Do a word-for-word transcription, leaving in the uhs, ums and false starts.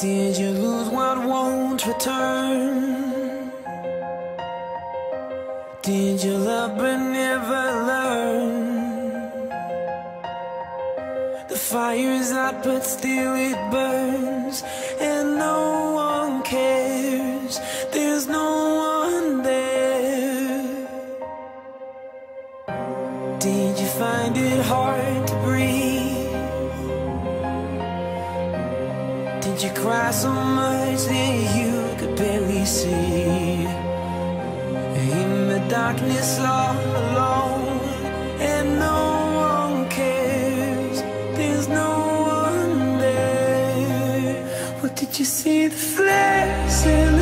Did you lose what won't return? Did you love but never learn? The fire's out but still it burns, and no one cares, there's no one there. Did you find it hard to breathe? Did you cry so much that you could barely see? In the darkness all alone, and no one cares, there's no one there. What did you see? The flares in